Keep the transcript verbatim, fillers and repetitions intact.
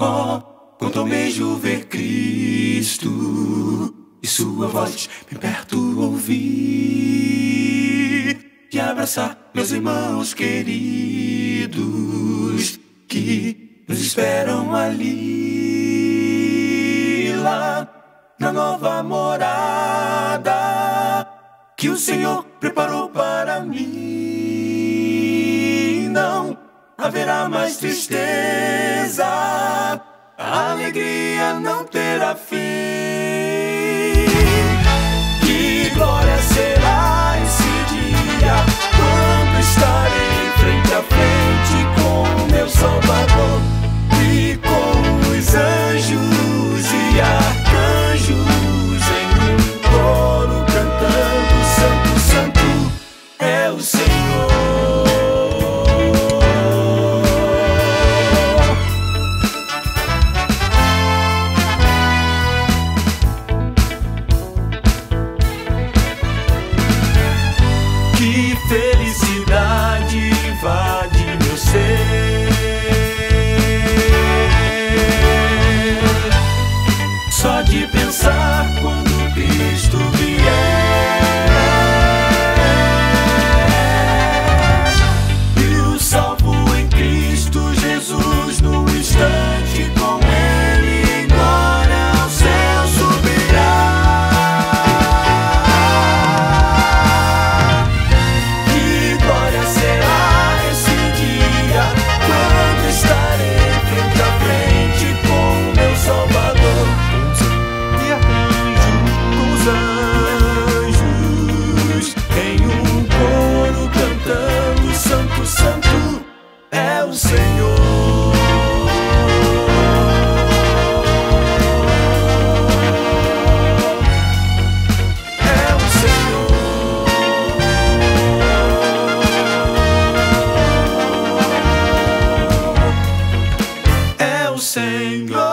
Oh, quanto almejo ver Cristo e sua voz bem perto ouvir, e abraçar meus irmãos queridos que nos esperam ali, lá na nova morada que o Senhor preparou para mim. Não haverá mais tristeza, a alegria não terá fim. Que glória será esse dia, quando estarei frente a frente com o meu Salvador, e com os anjos e arcanjos em um coro cantando: Santo, Santo é o Senhor. Que felicidade invade meu ser, só de pensar quando Cristo vier e o salvo em Cristo Jesus, num instante com Ele em glória ao céu subirá. Que glória será esse dia, quando estarei frente a frente com o meu Salvador, e arcanjo com os anjos em um coro cantando: Santo, Santo é o Senhor. É o Senhor. É o Senhor.